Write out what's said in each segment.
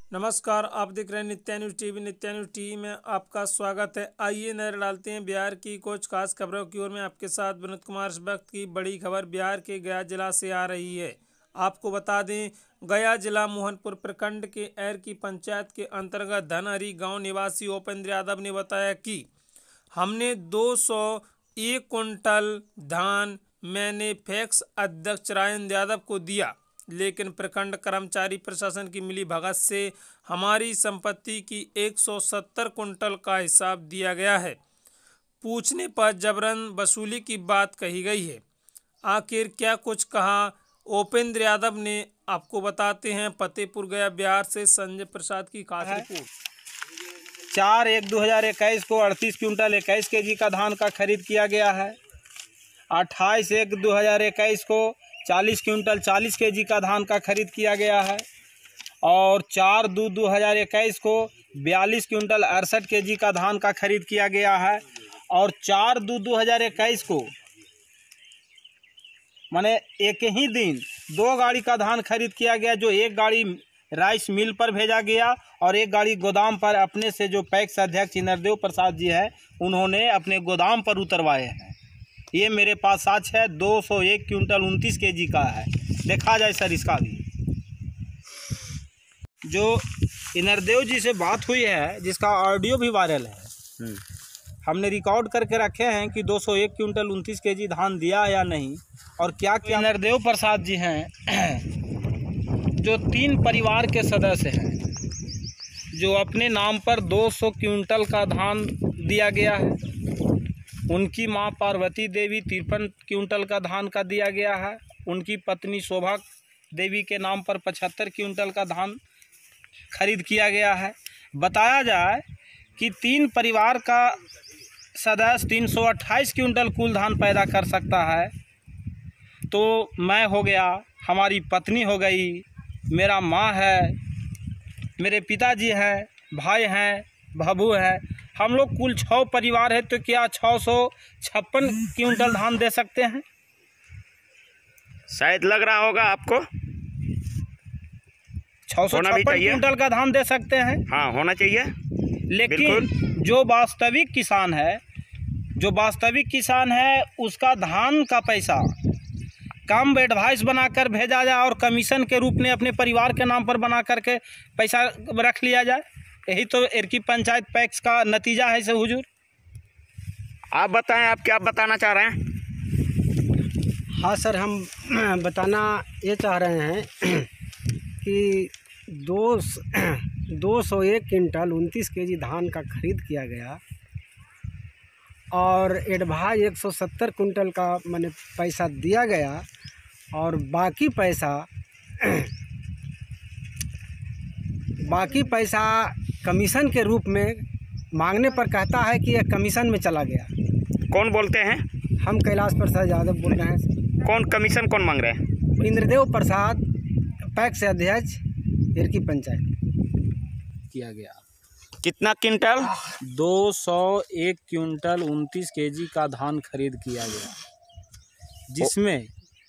नमस्कार, आप देख रहे हैं Nitya news TV. Nitya news TV में आपका स्वागत है। आइए नजर डालते हैं बिहार की कुछ खास खबरों की ओर। में आपके साथ विनोद कुमार। इस वक्त की बड़ी खबर बिहार के गया जिला से आ रही है। आपको बता दें, गया जिला मोहनपुर प्रखंड के एर की पंचायत के अंतर्गत धनहरी गांव निवासी उपेंद्र यादव ने बताया कि हमने 201 कुंटल धान मैंने फैक्स अध्यक्ष राजेंद्र यादव को दिया, लेकिन प्रखंड कर्मचारी प्रशासन की मिली भगत से हमारी संपत्ति की 170 कुंटल का हिसाब दिया गया है। पूछने पर जबरन वसूली की बात कही गई है। आखिर क्या कुछ कहा उपेंद्र यादव ने, आपको बताते हैं। फतेहपुर गया बिहार से संजय प्रसाद की खास रिपोर्ट। 4/1/2021 को 38 क्विंटल 21 केजी का धान का खरीद किया गया है। 28/1/2021 को 40 क्विंटल 40 केजी का धान का खरीद किया गया है। और 4/2/2021 को 42 क्विंटल 68 केजी का धान का खरीद किया गया है। और 4/2/2021 को माने एक ही दिन 2 गाड़ी का धान खरीद किया गया, जो एक गाड़ी राइस मिल पर भेजा गया और एक गाड़ी गोदाम पर अपने से जो पैक्स अध्यक्ष इंद्रदेव प्रसाद जी है उन्होंने अपने गोदाम पर उतरवाए हैं। ये मेरे पास साक्ष्य है। 201 क्विंटल 29 केजी का है। देखा जाए सर, इसका भी जो इंद्रदेव जी से बात हुई है, जिसका ऑडियो भी वायरल है, हमने रिकॉर्ड करके रखे हैं कि 201 क्विंटल 29 केजी धान दिया या नहीं। और क्या क्या इंद्रदेव प्रसाद जी हैं जो 3 परिवार के सदस्य हैं, जो अपने नाम पर 200 क्विंटल का धान दिया गया है। उनकी मां पार्वती देवी 53 क्विंटल का धान का दिया गया है। उनकी पत्नी शोभा देवी के नाम पर 75 क्विंटल का धान खरीद किया गया है। बताया जाए कि 3 परिवार का सदस्य 328 क्विंटल कुल धान पैदा कर सकता है। तो मैं हो गया, हमारी पत्नी हो गई, मेरा माँ है, मेरे पिताजी हैं, भाई हैं, बहू है, हम लोग कुल 6 परिवार है। तो क्या 656 क्विंटल धान दे सकते हैं? शायद लग रहा होगा आपको 656 क्विंटल का धान दे सकते हैं। हाँ, होना चाहिए। लेकिन जो वास्तविक किसान है उसका धान का पैसा कम एडवाइस बनाकर भेजा जाए और कमीशन के रूप में अपने परिवार के नाम पर बना करके पैसा रख लिया जाए। यही तो एरकी पंचायत पैक्स का नतीजा है से हुजूर। आप बताएं, आप क्या बताना चाह रहे हैं? हाँ सर, हम बताना ये चाह रहे हैं कि 201 क्विंटल 29 केजी धान का खरीद किया गया और एडवाइस 170 कुंटल का मैंने पैसा दिया गया। और बाकी पैसा कमीशन के रूप में मांगने पर कहता है कि यह कमीशन में चला गया। कौन बोलते हैं? हम कैलाश प्रसाद यादव बोल रहे हैं। कौन कमीशन कौन मांग रहे हैं? इंद्रदेव प्रसाद, पैक्स अध्यक्ष, एरकी पंचायत। किया गया कितना क्विंटल? 201 क्विंटल 29 केजी का धान खरीद किया गया, जिसमें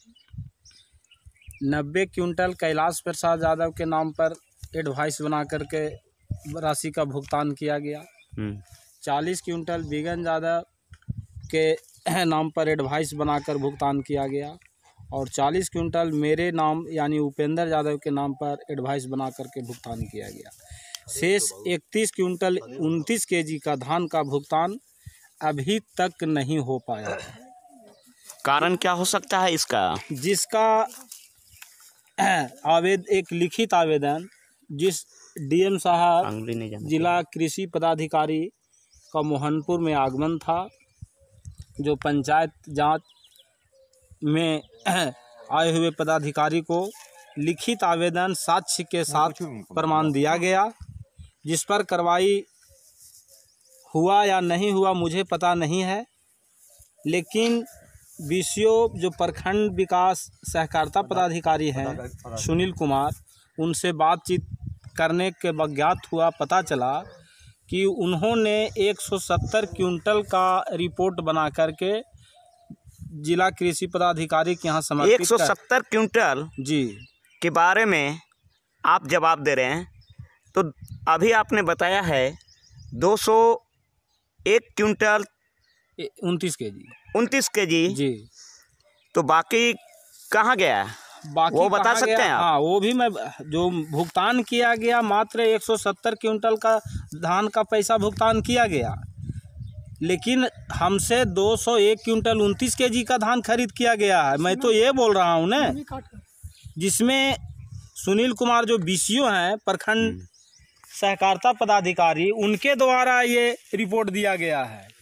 90 क्विंटल कैलाश प्रसाद यादव के नाम पर एडवाइस बना करके राशि का भुगतान किया गया। 40 क्विंटल बिगन यादव के नाम पर एडवाइस बनाकर भुगतान किया गया। और 40 क्विंटल मेरे नाम यानी उपेंद्र यादव के नाम पर एडवाइस बना करके भुगतान किया गया। शेष 31 क्विंटल 29 केजी का धान का भुगतान अभी तक नहीं हो पाया। कारण क्या हो सकता है इसका? जिसका एक लिखित आवेदन जिस डीएम साहब जिला कृषि पदाधिकारी का मोहनपुर में आगमन था, जो पंचायत जांच में आए हुए पदाधिकारी को लिखित आवेदन साक्ष्य के साथ प्रमाण दिया गया, जिस पर कार्रवाई हुआ या नहीं हुआ मुझे पता नहीं है। लेकिन बीसीओ जो प्रखंड विकास सहकारिता पदाधिकारी हैं सुनील कुमार, उनसे बातचीत करने के बाद ज्ञात हुआ, पता चला कि उन्होंने 170 क्विंटल का रिपोर्ट बना करके जिला कृषि पदाधिकारी के यहाँ समर्पित 170 क्विंटल जी के बारे में आप जवाब दे रहे हैं। तो अभी आपने बताया है 201 क्विंटल 29 केजी 29 केजी जी। तो बाकी कहाँ गया है? बाकी वो बता कहाँ सकते गया? हैं आप? हाँ, वो भी मैं जो भुगतान किया गया मात्र 170 क्विंटल का धान का पैसा भुगतान किया गया, लेकिन हमसे 201 क्विंटल 29 केजी का धान खरीद किया गया है। मैं तो ये बोल रहा हूँ ना, जिसमें सुनील कुमार जो BCO हैं प्रखंड सहकारिता पदाधिकारी, उनके द्वारा ये रिपोर्ट दिया गया है।